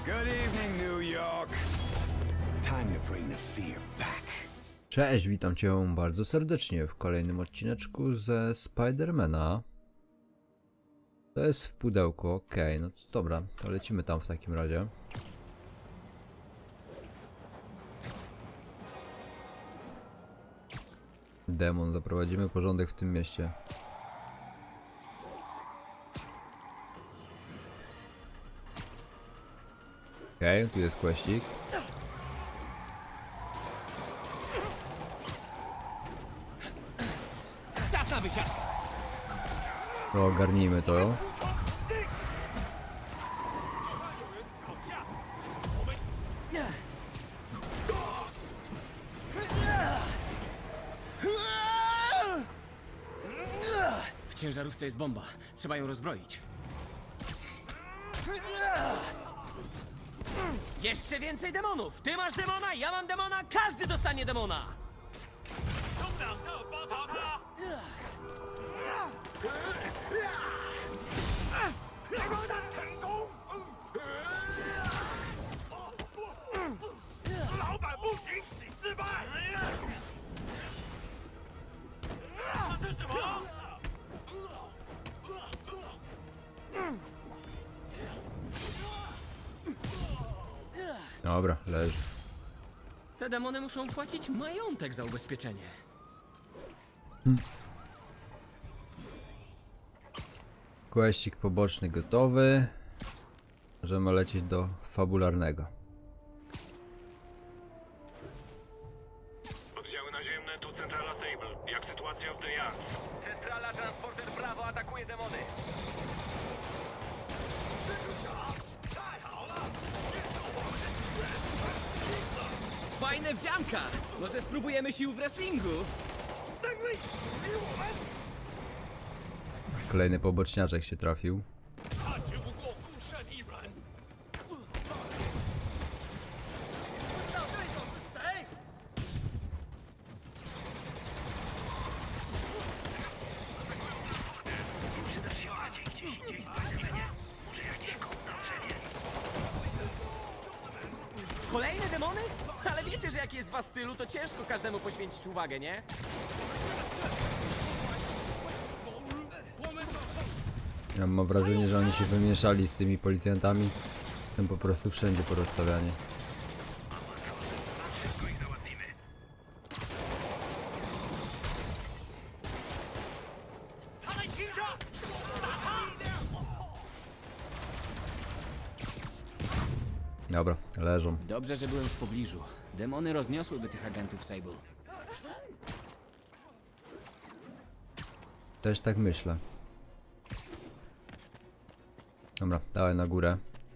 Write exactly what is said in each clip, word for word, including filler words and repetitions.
Good evening, New York. Time to bring the fear back. Cześć, witam cię bardzo serdecznie w kolejnym odcineczku ze Spidermana. To jest w pudełku, okej, okay, no to dobra, to lecimy tam w takim razie. Demon, zaprowadzimy porządek w tym mieście. Okej, okay, tu jest questik. Czas na wysiad! To ogarnijmy to. W ciężarówce jest bomba. Trzeba ją rozbroić. Jeszcze więcej demonów! Ty masz demona, ja mam demona, każdy dostanie demona! Dobra, leży. Te demony muszą płacić majątek za ubezpieczenie. Hmm. Questik poboczny gotowy. Możemy lecieć do fabularnego. Oddziały naziemne, tu centrala Sable. Jak sytuacja w The Yards? Centrala Transporter Bravo atakuje demony. Fajne wdzianka! Może spróbujemy sił w wrestlingu? Kolejny poboczniaczek się trafił. Kolejne demony? Ale wiecie, że jak jest dwa stylu, to ciężko każdemu poświęcić uwagę, nie? Ja mam wrażenie, że oni się wymieszali z tymi policjantami. Są po prostu wszędzie porozstawiani. Dobra, leżą. Dobrze, że byłem w pobliżu. Demony rozniosłyby tych agentów Sable. Też tak myślę. Dobra, dawaj na górę.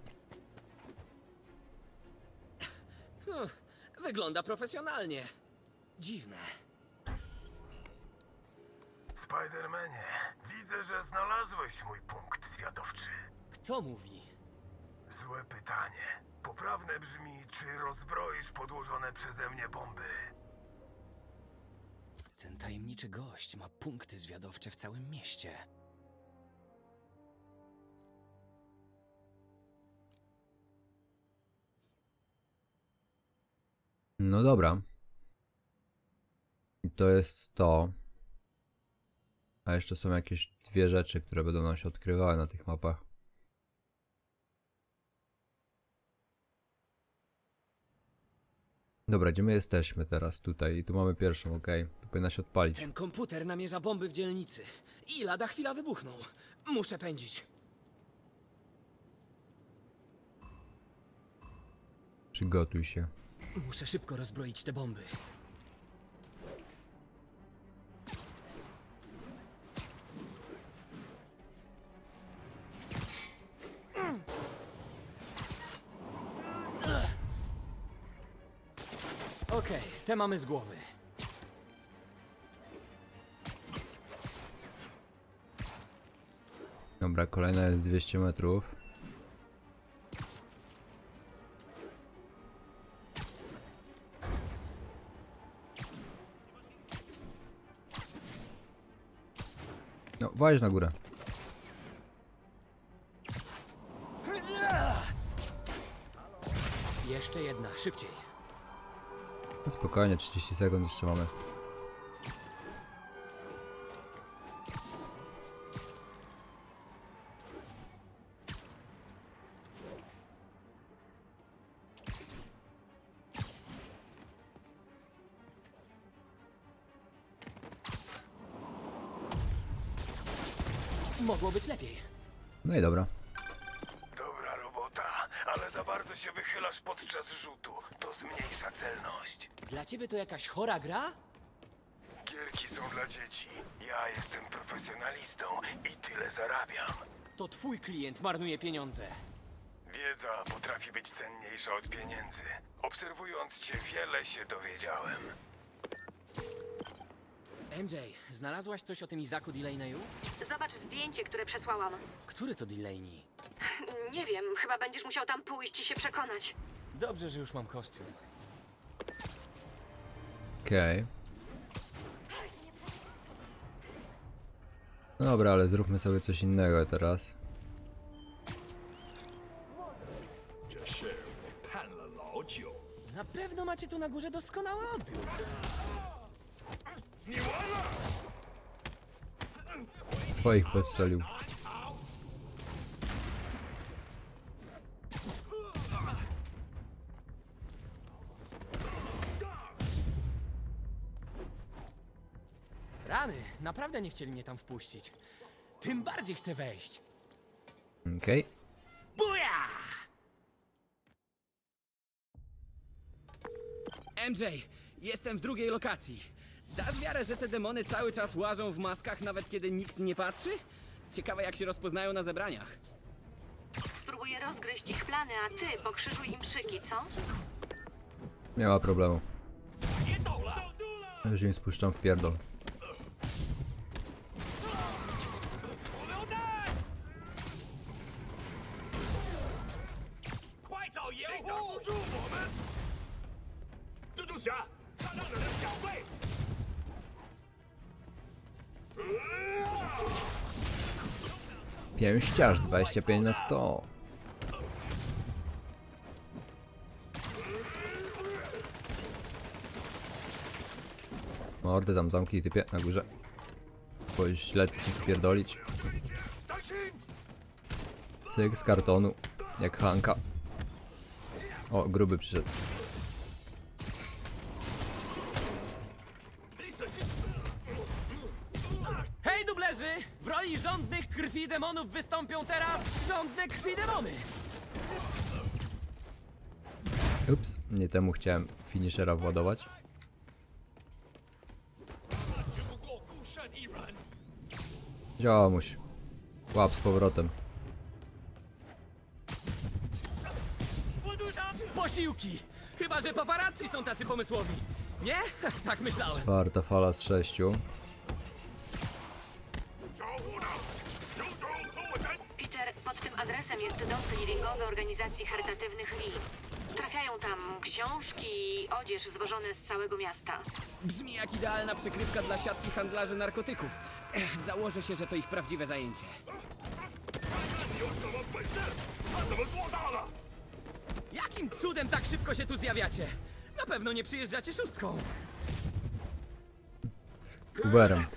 Huh, wygląda profesjonalnie. Dziwne. Spidermanie, widzę, że znalazłeś mój punkt zwiadowczy. Kto mówi? Złe pytanie. Poprawne brzmi, czy rozbroisz podłożone przeze mnie bomby? Ten tajemniczy gość ma punkty zwiadowcze w całym mieście. No dobra. I to jest to. A jeszcze są jakieś dwie rzeczy, które będą nam się odkrywały na tych mapach. Dobra, gdzie my jesteśmy teraz? Tutaj. I tu mamy pierwszą, ok. Tu powinna się odpalić. Ten komputer namierza bomby w dzielnicy. I lada chwila wybuchną. Muszę pędzić. Przygotuj się. Muszę szybko rozbroić te bomby. Okej, okay, te mamy z głowy. Dobra, kolejna jest dwieście metrów. No, właź na górę. Jeszcze jedna, szybciej. No spokojnie, trzydzieści sekund jeszcze mamy. Mogło być lepiej. No i dobra. Dobra robota, ale za bardzo się wychylasz podczas rzutu. To zmniejsza celność. Dla ciebie to jakaś chora gra? Gierki są dla dzieci. Ja jestem profesjonalistą i tyle zarabiam. To twój klient marnuje pieniądze. Wiedza potrafi być cenniejsza od pieniędzy. Obserwując cię, wiele się dowiedziałem. M J, znalazłaś coś o tym Izaku Delaney'u? Zobacz zdjęcie, które przesłałam. Który to Delaney? Nie wiem, chyba będziesz musiał tam pójść i się przekonać. Dobrze, że już mam kostium. Okej. Okay. Dobra, ale zróbmy sobie coś innego teraz. Na pewno macie tu na górze doskonały odbiór. Swoich postrzelił. Rany, naprawdę nie chcieli mnie tam wpuścić. Tym bardziej chcę wejść. Okej. Okay. Buja! M J, jestem w drugiej lokacji. Dasz wiarę, że te demony cały czas łażą w maskach, nawet kiedy nikt nie patrzy? Ciekawe, jak się rozpoznają na zebraniach. Spróbuję rozgryźć ich plany, a ty pokrzyżuj im szyki, co? Nie ma problemu. Już im spuszczam w pierdol. Pięściarz dwadzieścia pięć na sto. Mordy tam zamknij typie na górze. Bo już lecę ci wpierdolić. Cyk z kartonu. Jak Hanka. O, gruby przyszedł. Hej, dublerzy! W roli żądnych krwi demonów wystąpią teraz żądne krwi demony! Ups, nie temu chciałem finishera władować. Ziomuś. Łap z powrotem. Posiłki! Chyba że paparazzi są tacy pomysłowi. Nie? Tak myślałem. Czwarta fala z sześciu. Peter, pod tym adresem jest dom clearingowy organizacji charytatywnych Lee. Trafiają tam książki i odzież zwożone z całego miasta. Brzmi jak idealna przykrywka dla siatki handlarzy narkotyków. Ech, założę się, że to ich prawdziwe zajęcie. Jakim cudem tak szybko się tu zjawiacie? Na pewno nie przyjeżdżacie szóstką. Uberem.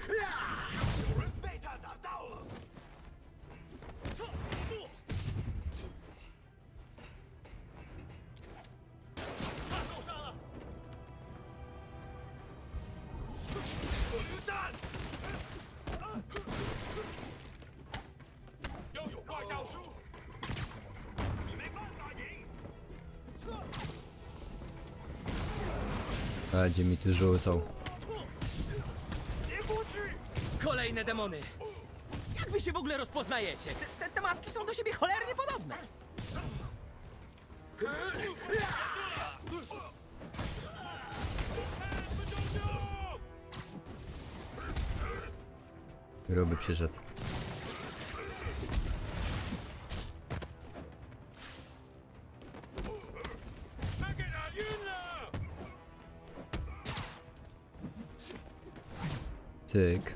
Będzie mi ty rzucał. Kolejne demony. Jak wy się w ogóle rozpoznajecie? Te, te, te maski są do siebie cholernie podobne. Gruby przyszedł. Cyk.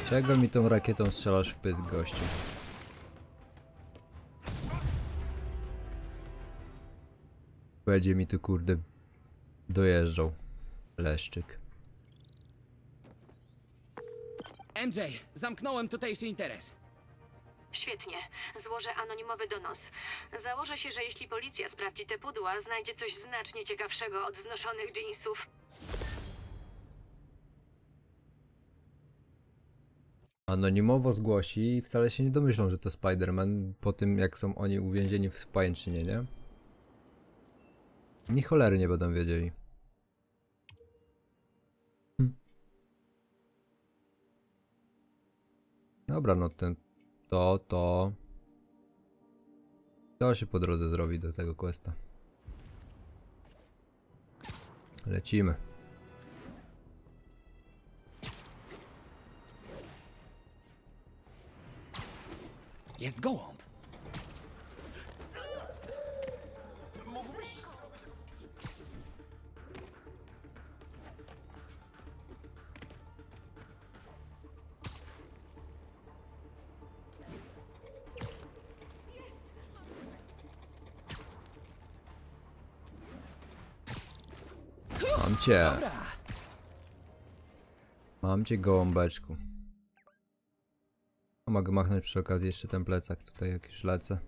Czego mi tą rakietą strzelasz w pysk, gościu? Będzie mi tu kurde dojeżdżał leszczyk. M J, zamknąłem tutejszy interes. Świetnie. Złożę anonimowy donos. Założę się, że jeśli policja sprawdzi te pudła, znajdzie coś znacznie ciekawszego od znoszonych jeansów. Anonimowo zgłosi i wcale się nie domyślą, że to Spider-Man po tym, jak są oni uwięzieni w pajęczynie, nie? Ni cholery nie będą wiedzieli. Hm. Dobra, no ten... To, to... To się po drodze zrobi do tego questa. Lecimy. Jest gołąb. Mam cię. Dobra. Mam cię, gołąbeczku. A mogę machnąć przy okazji jeszcze ten plecak tutaj, jak już lecę.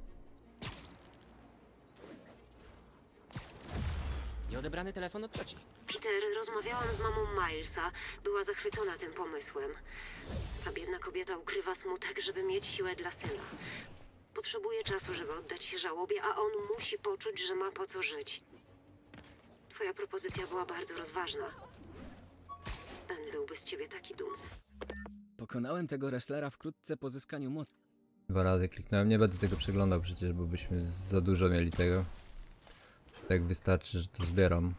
Nieodebrany telefon od cioci. Peter, rozmawiałam z mamą Milesa. Była zachwycona tym pomysłem. Ta biedna kobieta ukrywa smutek, żeby mieć siłę dla syna. Potrzebuje czasu, żeby oddać się żałobie, a on musi poczuć, że ma po co żyć. Twoja propozycja była bardzo rozważna. Ben byłby z ciebie taki dumny. Pokonałem tego wrestlera wkrótce po zyskaniu mocy. Dwa razy kliknąłem, nie będę tego przeglądał przecież, bo byśmy za dużo mieli tego. Tak wystarczy, że to zbieram.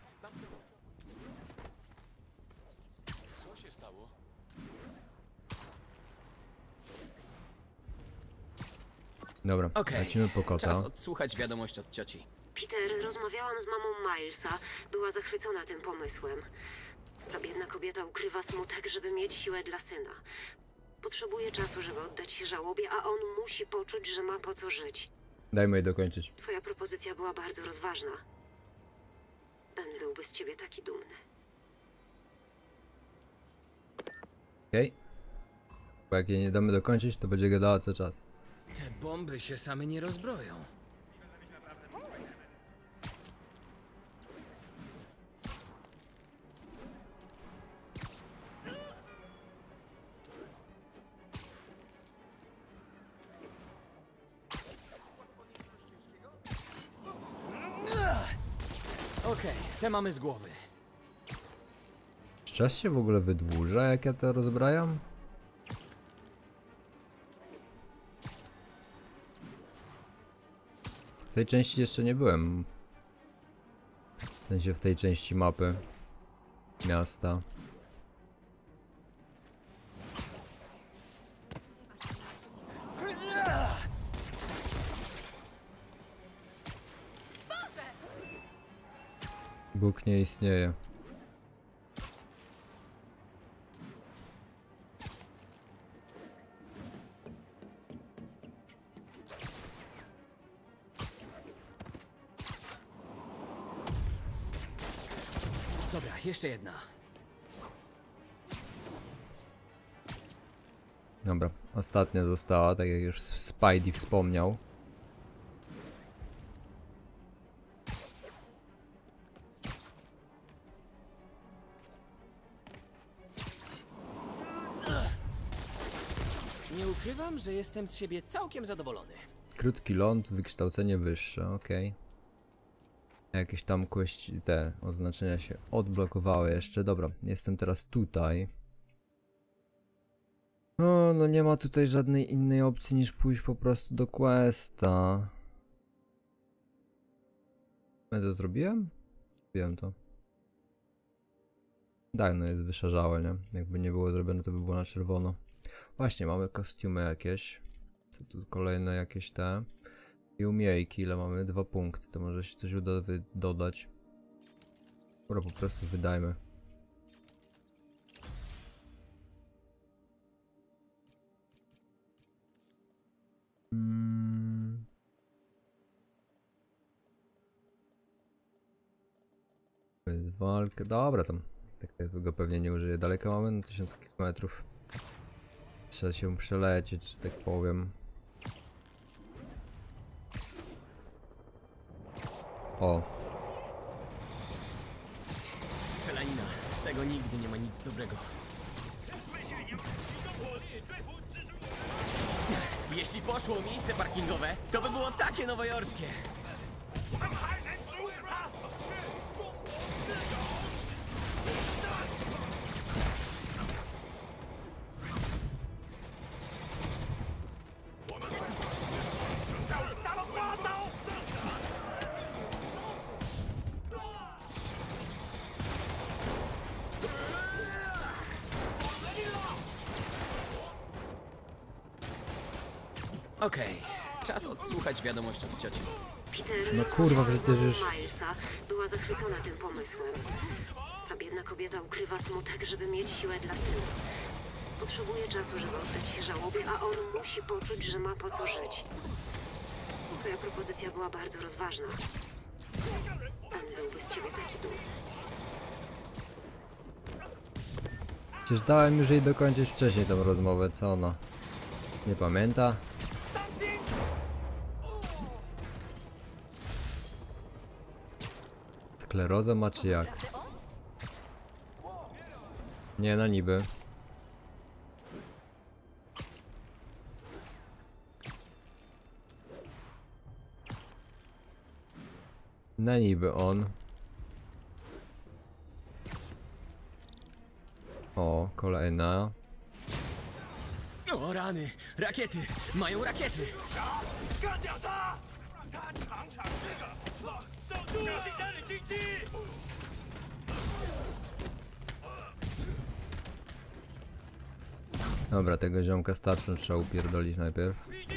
Dobra, Okej, lecimy po Czas kota. odsłuchać wiadomość od cioci. Peter, rozmawiałam z mamą Milesa. Była zachwycona tym pomysłem. Ta biedna kobieta ukrywa smutek, żeby mieć siłę dla syna. Potrzebuje czasu, żeby oddać się żałobie, a on musi poczuć, że ma po co żyć. Dajmy jej dokończyć. Twoja propozycja była bardzo rozważna. Ben byłby z ciebie taki dumny. Okej. Bo jak jej nie damy dokończyć, to będzie gadała co czas. Te bomby się same nie rozbroją. Okej, te mamy z głowy. Czy czas się w ogóle wydłuża, jak ja to rozbrajam? W tej części jeszcze nie byłem. W sensie w tej części mapy miasta. Bóg nie istnieje. Dobra, jeszcze jedna. Dobra, ostatnia została, tak jak już Spidey wspomniał. Nie ukrywam, że jestem z siebie całkiem zadowolony. Krótki ląd, wykształcenie wyższe, okej. Jakieś tam quest, te oznaczenia się odblokowały jeszcze. Dobra, jestem teraz tutaj. O, no nie ma tutaj żadnej innej opcji niż pójść po prostu do questa. Ja to zrobiłem? Zrobiłem to. Tak, no jest wyszarzałe, nie? Jakby nie było zrobione, to by było na czerwono. Właśnie, mamy kostiumy jakieś. Co tu kolejne jakieś te. I umiejki, ile mamy? Dwa punkty, to może się coś uda dodać. Dobra, po prostu wydajmy. walkę. Dobra, tam tak tego pewnie nie użyję. Daleko mamy na tysiąc kilometrów. Trzeba się przelecieć, że tak powiem. O. Strzelanina. Z tego nigdy nie ma nic dobrego. Jeśli poszło o miejsce parkingowe, to by było takie nowojorskie. Okej, czas odsłuchać wiadomość od cioci. Peter, No kurwa, przecież już... Milesa była zachwycona tym pomysłem. Ta biedna kobieta ukrywa smutek, żeby mieć siłę dla syna. Potrzebuje czasu, żeby oddać się żałobie, a on musi poczuć, że ma po co żyć. Twoja propozycja była bardzo rozważna. Ten byłby z ciebie taki dumny. Przecież dałem już jej dokończyć wcześniej tą rozmowę, co ona? Nie pamięta? Sklerozę ma czy jak? Nie, na niby. Na niby on. O, kolejna. O rany! Rakiety! Mają rakiety! Dobra, tego ziomka starczą trzeba upierdolić najpierw.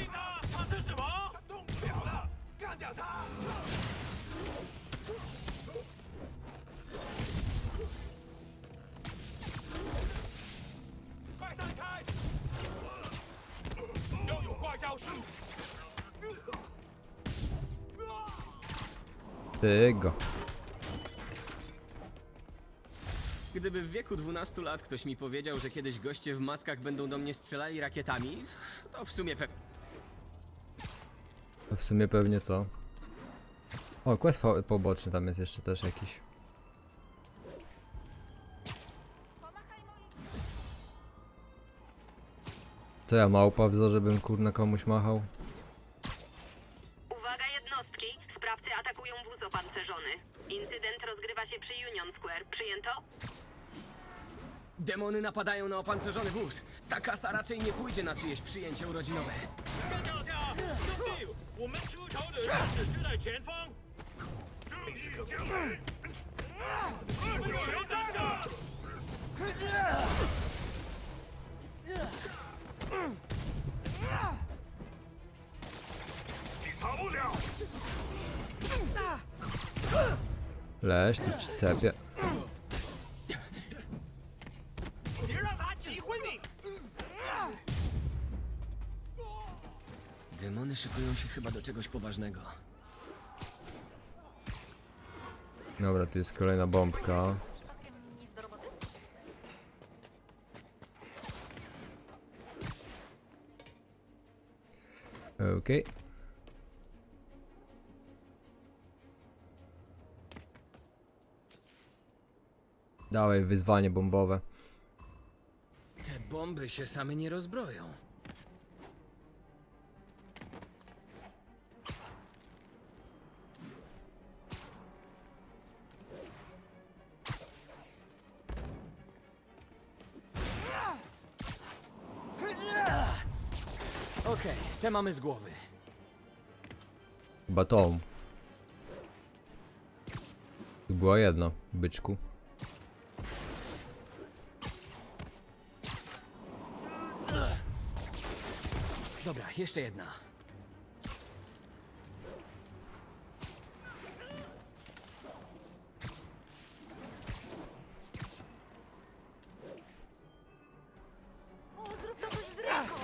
Tego. Gdyby w wieku dwunastu lat ktoś mi powiedział, że kiedyś goście w maskach będą do mnie strzelali rakietami, to w sumie pe... W sumie pewnie co? O, quest poboczny tam jest jeszcze też jakiś. Co ja, małpa w zoo, żebym kurna komuś machał? Uwaga jednostki! Sprawcy atakują wóz opancerzony. Incydent rozgrywa się przy Union Square. Przyjęto? Demony napadają na opancerzony wóz. Ta kasa raczej nie pójdzie na czyjeś przyjęcie urodzinowe. Leś, tu ci cepie. Demony szykują się chyba do czegoś poważnego. Dobra, tu jest kolejna bombka. Okej. Dawaj, wyzwanie bombowe. Te bomby się same nie rozbroją. Okej, te mamy z głowy. Chyba tą. Tu była jedna, byczku. Dobra, jeszcze jedna. Zrób to coś z ręką!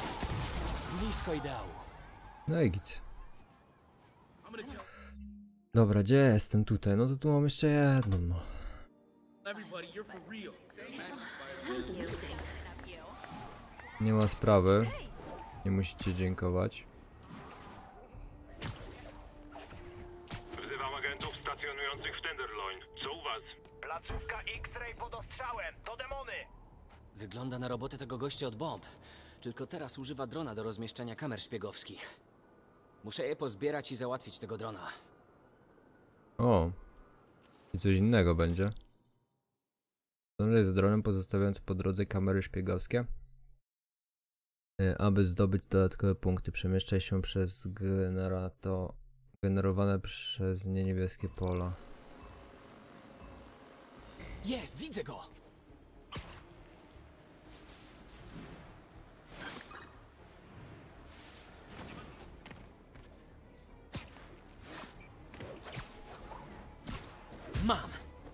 Blisko ideału. No i git. Dobra, gdzie jestem tutaj? No to tu mam jeszcze jedną, no. Nie ma sprawy. Nie musicie dziękować. Wzywam agentów stacjonujących w Tenderloin. Co u was? Placówka X-Ray pod ostrzałem. To demony! Wygląda na robotę tego gościa od bomb. Tylko teraz używa drona do rozmieszczania kamer szpiegowskich. Muszę je pozbierać i załatwić tego drona. O. I coś innego będzie. Zdążę z dronem, pozostawiając po drodze kamery szpiegowskie. Aby zdobyć dodatkowe punkty, przemieszczaj się przez generator... generowane przez nie niebieskie pola. Jest, widzę go! Mam!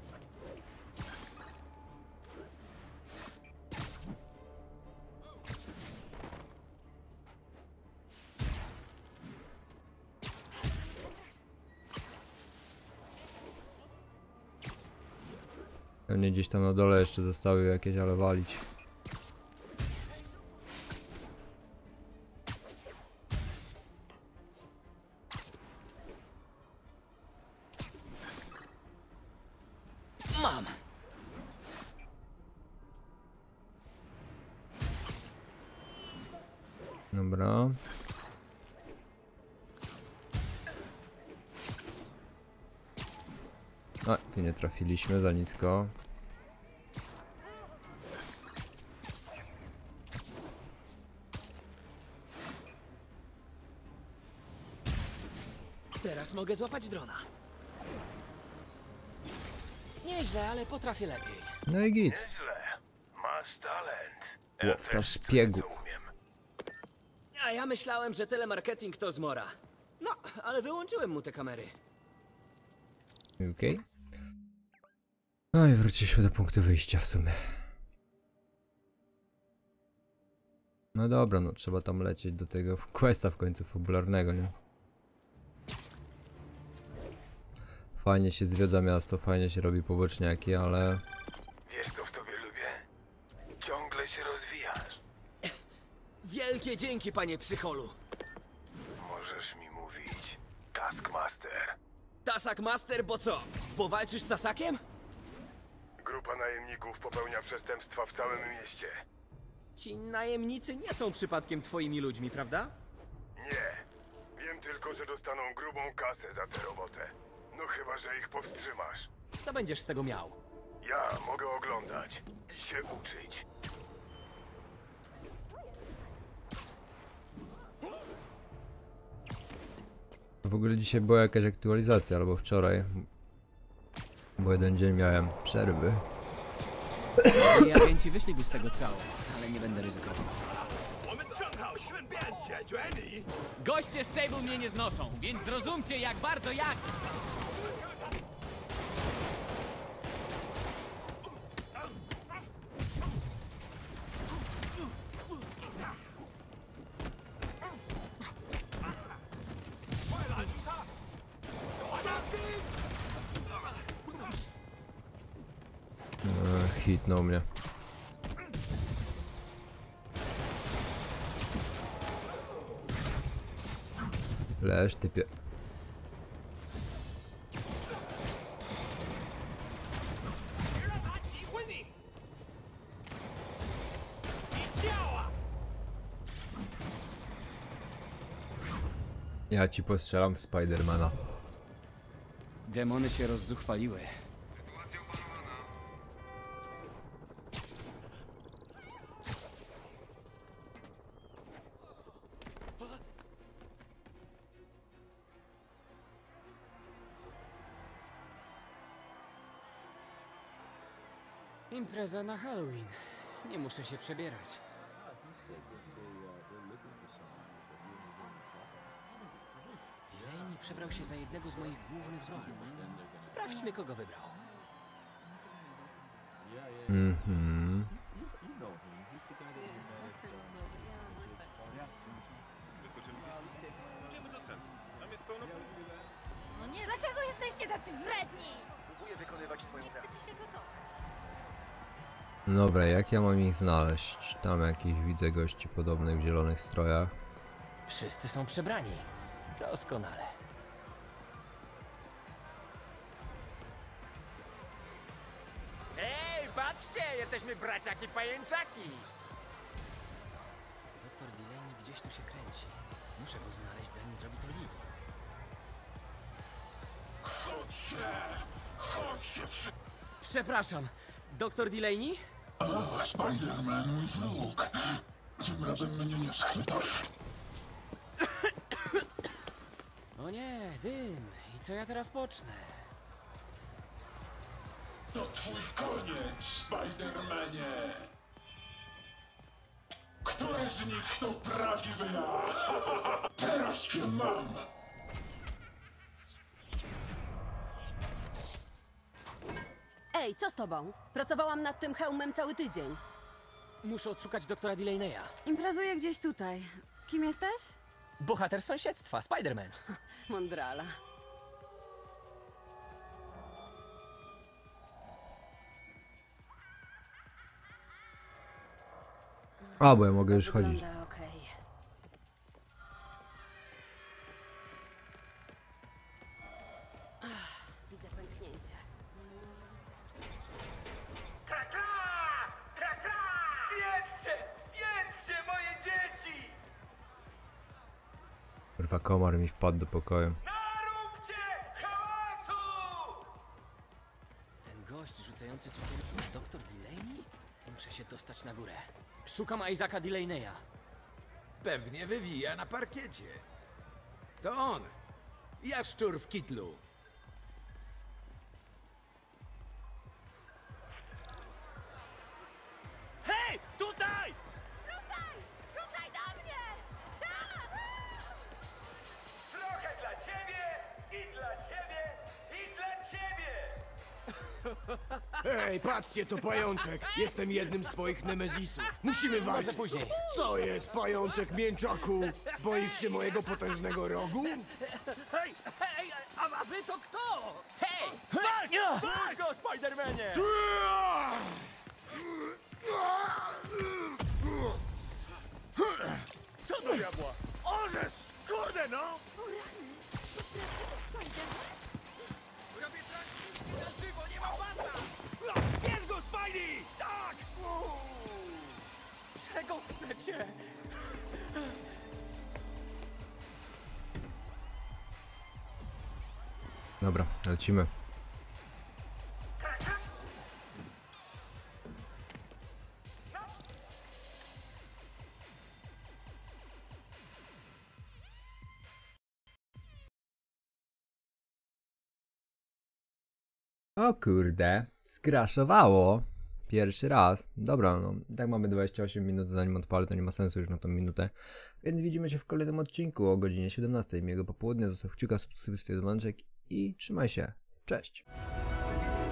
Pewnie gdzieś tam na dole jeszcze zostały jakieś, ale walić. Mam! Dobra. A, tu nie trafiliśmy, za nisko. Teraz mogę złapać drona. Nieźle, ale potrafię lepiej. No i git. Nieźle. Masz talent. Łowca też szpiegów. co umiem. A ja myślałem, że telemarketing to zmora. No, ale wyłączyłem mu te kamery. Okej. No i wróciliśmy do punktu wyjścia w sumie. No dobra, no trzeba tam lecieć do tego questa w końcu fabularnego, nie? Fajnie się zwiedza miasto, fajnie się robi poboczniaki, ale... Wiesz, co w tobie lubię? Ciągle się rozwijasz. Wielkie dzięki, panie psycholu. Możesz mi mówić Taskmaster. Tasak Master, bo co? Bo walczysz z Tasakiem? Grupa najemników popełnia przestępstwa w całym mieście. Ci najemnicy nie są przypadkiem twoimi ludźmi, prawda? Nie. Wiem tylko, że dostaną grubą kasę za tę robotę. No chyba, że ich powstrzymasz. Co będziesz z tego miał? Ja mogę oglądać i się uczyć. W ogóle dzisiaj była jakaś aktualizacja, albo wczoraj. Bo jeden dzień miałem przerwy. I agenci wyszliby z tego cało, ale nie będę ryzykował. Goście z Sable mnie nie znoszą, więc zrozumcie, jak bardzo jak... Eee, hitnął mnie. Leż, typie. Ja ci postrzelam w Spidermana. Demony się rozzuchwaliły. Impreza na Halloween. Nie muszę się przebierać. Delaney przebrał się za jednego z moich głównych wrogów. Sprawdźmy, kogo wybrał. Mhm. No nie, dlaczego jesteś Jesteście tacy wredni! Próbuję wykonywać swoją Nie pracę. chcecie się gotować. Dobra, jak ja mam ich znaleźć? Tam jakiś widzę gości podobnych w zielonych strojach. Wszyscy są przebrani. Doskonale. Ej, patrzcie! Jesteśmy braciaki pajęczaki! Doktor Delaney gdzieś tu się kręci. Muszę go znaleźć, zanim zrobi to Lee. Przepraszam, doktor Delaney? O, Spider-Man, mój wróg. Tym razem mnie nie schwytasz. O nie, dym. I co ja teraz pocznę? To twój koniec, Spider-Manie. Który z nich to prawdziwy ja? Teraz cię mam. Ej, co z tobą? Pracowałam nad tym hełmem cały tydzień. Muszę odszukać doktora Delaneya. Imprezuję gdzieś tutaj. Kim jesteś? Bohater sąsiedztwa, Spider-Man. Mondrala. A, bo ja mogę już chodzić. Wygląda okej. Ach, widzę pęknięcie. Krakla! Krakla! Jedźcie! Jedźcie, moje dzieci! Kurwa, komar mi wpadł do pokoju. Naróbcie hałasu! Ten gość rzucający cukierki na doktor Delaney? Muszę się dostać na górę. Szukam Isaaca Delaneya. Pewnie wywija na parkiecie. To on. Jaszczur w kitlu. Hej, tutaj! Rzucaj! Rzucaj do mnie! Tak! Trochę dla ciebie, i dla ciebie, i dla ciebie! Ej, patrzcie, to pajączek! Jestem jednym z twoich nemezisów. Musimy walczyć. Może później. Co jest, pajączek mięczaku? Boisz się mojego potężnego rogu? Hej, hej, a, a wy to kto? Hej! Walcz! Stąd go, Spider-Manie! Co do diabła? Orzesz, kurde no! Robię tak, na żywo, nie ma bata! Bierz go, Spidey! Tak! Czego chcecie? Dobra, lecimy. O kurde, skraszowało. Pierwszy raz. Dobra, no, tak mamy dwadzieścia osiem minut, zanim odpalę, to nie ma sensu już na tą minutę. Więc widzimy się w kolejnym odcinku o godzinie siedemnastej. Miłego popołudnia, zostaw kciuka, subskrypcję, dzwoneczek i trzymaj się. Cześć!